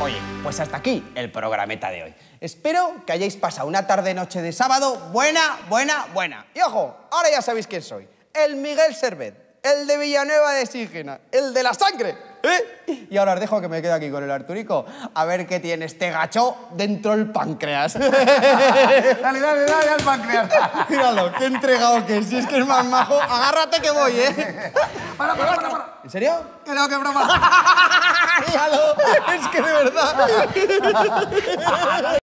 Oye, pues hasta aquí el programeta de hoy. Espero que hayáis pasado una tarde-noche de sábado buena. Y ojo, ahora ya sabéis quién soy. El Miguel Servet, el de Villanueva de Sígena, el de la sangre, ¿eh? Y ahora os dejo que me quedo aquí con el Arturico a ver qué tiene este gacho dentro del páncreas. Dale al páncreas. Míralo, qué entregado que es. Si es que es más majo, agárrate que voy, ¿eh? Para. ¿En serio? Creo que broma. Míralo, es que de verdad.